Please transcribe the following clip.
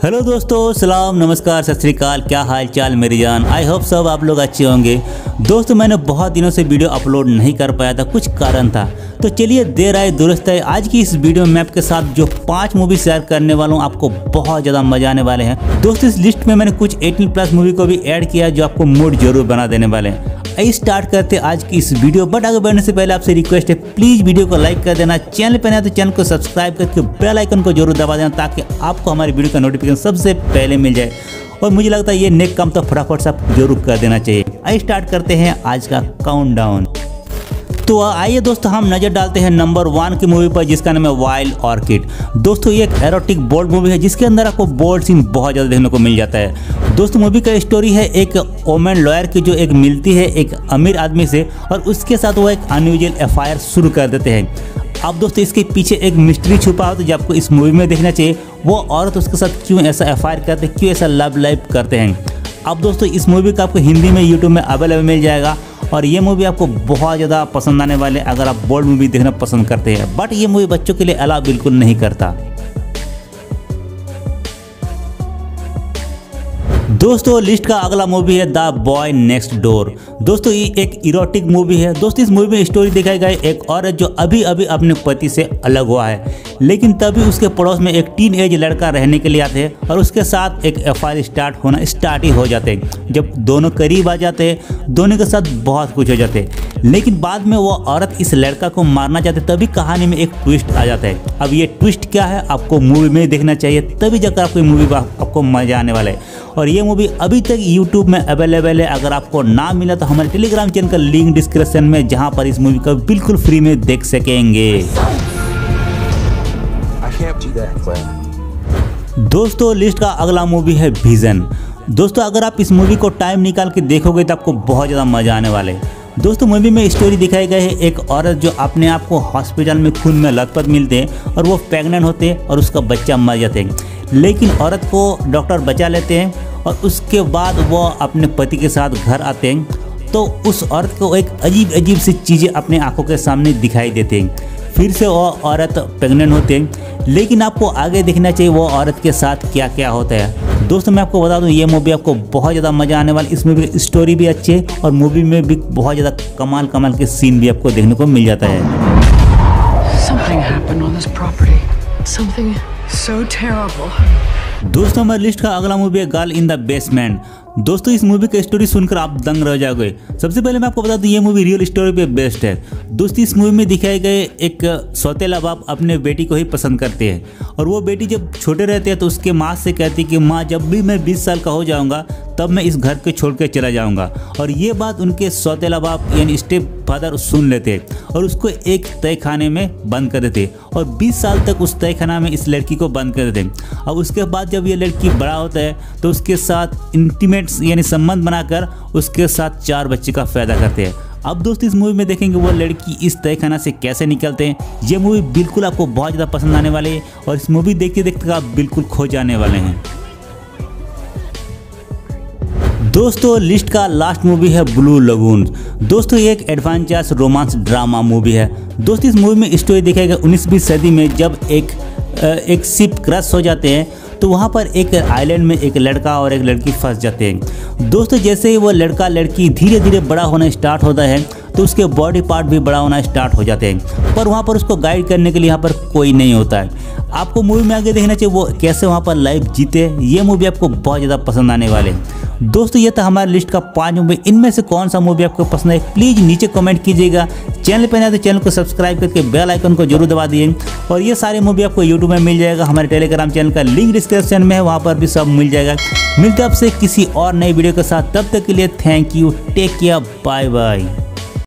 Hello दोस्तों, सलाम नमस्कार सत श्री अकाल। क्या हाल चाल मेरी जान। आई होप सब आप लोग अच्छे होंगे। दोस्तों मैंने बहुत दिनों से वीडियो अपलोड नहीं कर पाया था, कुछ कारण था। तो चलिए देर आए दुरुस्त है, आज की इस वीडियो में आपके साथ जो 5 मूवी शेयर करने वाला हूँ, आपको बहुत ज़्यादा मजा आने वाले हैं। दोस्तों इस लिस्ट में मैंने कुछ 18+ मूवी को भी ऐड किया जो आपको मूड जरूर बना देने वाले हैं। आइए स्टार्ट करते हैं आज की इस वीडियो। बट आगे बढ़ने से पहले आपसे रिक्वेस्ट है, प्लीज़ वीडियो को लाइक कर देना, चैनल पर नया तो चैनल को सब्सक्राइब करके बेल आइकन को जरूर दबा देना ताकि आपको हमारी वीडियो का नोटिफिकेशन सबसे पहले मिल जाए। और मुझे लगता है ये नेक काम तो फटाफट से आप जरूर कर देना चाहिए। आइए स्टार्ट करते हैं आज का काउंटडाउन। तो आइए दोस्तों हम नज़र डालते हैं नंबर 1 की मूवी पर जिसका नाम है वाइल्ड ऑर्किड। दोस्तों ये एक एरोटिक बोल्ड मूवी है जिसके अंदर आपको बोल्ड सीन बहुत ज़्यादा देखने को मिल जाता है। दोस्तों मूवी का स्टोरी है एक वोमेन लॉयर की जो एक मिलती है एक अमीर आदमी से और उसके साथ वो एक अनयूजुअल एफआईआर शुरू कर देते हैं। अब दोस्तों इसके पीछे एक मिस्ट्री छुपा हो तो जो आपको इस मूवी में देखना चाहिए, वो औरत उसके साथ क्यों ऐसा एफआईआर करते हैं, क्यों ऐसा लव लाइफ करते हैं। अब दोस्तों इस मूवी का आपको हिंदी में यूट्यूब में अवेलेबल मिल जाएगा और ये मूवी आपको बहुत ज़्यादा पसंद आने वाले अगर आप बोल्ड मूवी देखना पसंद करते हैं। बट ये मूवी बच्चों के लिए अलाउ बिल्कुल नहीं करता। दोस्तों लिस्ट का अगला मूवी है द बॉय नेक्स्ट डोर। दोस्तों ये एक इरोटिक मूवी है। दोस्तों इस मूवी में स्टोरी दिखाई गई एक औरत जो अभी अभी अपने पति से अलग हुआ है, लेकिन तभी उसके पड़ोस में एक टीन एज लड़का रहने के लिए आते हैं और उसके साथ एक एफआईआर स्टार्ट ही हो जाते हैं। जब दोनों करीब आ जाते हैं, दोनों के साथ बहुत कुछ हो जाते हैं, लेकिन बाद में वो औरत इस लड़का को मारना चाहते, तभी कहानी में एक ट्विस्ट आ जाता है। अब ये ट्विस्ट क्या है आपको मूवी में देखना चाहिए, तभी जाकर आपको मूवी आपको मजा आने वाला है। और ये मूवी अभी तक यूट्यूब में अवेलेबल है। अगर आपको ना मिला तो हमारे टेलीग्राम चैनल का लिंक डिस्क्रिप्शन में, जहां पर इस मूवी को बिल्कुल फ्री में देख सकेंगे। दोस्तों लिस्ट का अगला मूवी है विजन। दोस्तों अगर आप इस मूवी को टाइम निकाल के देखोगे तो आपको बहुत ज़्यादा मजा आने वाले है। दोस्तों मूवी में स्टोरी दिखाई गई है एक औरत जो अपने आप को हॉस्पिटल में खून में लथपथ मिलते हैं और वो प्रेग्नेंट होते हैं और उसका बच्चा मर जाते हैं, लेकिन औरत को डॉक्टर बचा लेते हैं और उसके बाद वो अपने पति के साथ घर आते हैं तो उस औरत को एक अजीब सी चीज़ें अपने आंखों के सामने दिखाई देते हैं। फिर से वो औरत प्रेग्नेंट होते हैं, लेकिन आपको आगे देखना चाहिए वो औरत के साथ क्या क्या होता है। दोस्तों मैं आपको बता दूं ये मूवी आपको बहुत ज़्यादा मज़ा आने वाली। इस मूवी की स्टोरी भी अच्छी है और मूवी में भी बहुत ज़्यादा कमाल के सीन भी आपको देखने को मिल जाता है। दोस्तों हमारी लिस्ट का अगला मूवी है गर्ल इन द बेसमेंट। दोस्तों इस मूवी की स्टोरी सुनकर आप दंग रह जाओगे। सबसे पहले मैं आपको बता दूं ये मूवी रियल स्टोरी पे बेस्ड है। दोस्तों इस मूवी में दिखाए गए एक सौतेला बाप अपने बेटी को ही पसंद करते हैं और वो बेटी जब छोटे रहते हैं तो उसके माँ से कहती है कि माँ जब भी मैं 20 साल का हो जाऊंगा तब मैं इस घर को छोड़ के चला जाऊंगा। और ये बात उनके सौतेला बाप यानी स्टेप फादर सुन लेते और उसको एक तय खाने में बंद कर देते और 20 साल तक उस तय खाना में इस लड़की को बंद कर देते। अब उसके बाद जब ये लड़की बड़ा होता है तो उसके साथ इंटीमेट यानी संबंध बनाकर उसके साथ 4 बच्चे का पैदा करते हैं। अब दोस्तों इस मूवी में देखेंगे वो लड़की इस तहखाना से कैसे निकलते हैं। ये मूवी बिल्कुल आपको बहुत ज़्यादा पसंद आने वाली है और इस मूवी देखते देखते आप बिल्कुल खो जाने वाले हैं। दोस्तों लिस्ट का लास्ट मूवी है ब्लू लगून। दोस्तों ये एक एडवेंचरस रोमांस ड्रामा मूवी है। दोस्तों इस मूवी में स्टोरी दिखाएगा 19वीं सदी में जब एक शिप क्रैश हो जाते हैं तो वहाँ पर एक आइलैंड में एक लड़का और एक लड़की फंस जाते हैं। दोस्तों जैसे ही वो लड़का लड़की धीरे धीरे बड़ा होना स्टार्ट होता है तो उसके बॉडी पार्ट भी बड़ा होना स्टार्ट हो जाते हैं, पर वहाँ पर उसको गाइड करने के लिए यहाँ पर कोई नहीं होता है। आपको मूवी में आगे देखना चाहिए वो कैसे वहाँ पर लाइफ जीते। ये मूवी आपको बहुत ज़्यादा पसंद आने वाले हैं। दोस्तों ये था हमारी लिस्ट का 5 मूवी। इनमें से कौन सा मूवी आपको पसंद है प्लीज़ नीचे कमेंट कीजिएगा। चैनल पर नया तो चैनल को सब्सक्राइब करके बेल आइकन को जरूर दबा दिए। और ये सारे मूवी आपको यूट्यूब में मिल जाएगा। हमारे टेलीग्राम चैनल का लिंक डिस्क्रिप्शन में है, वहाँ पर भी सब मिल जाएगा। मिलते हैं आपसे किसी और नई वीडियो के साथ, तब तक के लिए thank you, take care, bye bye.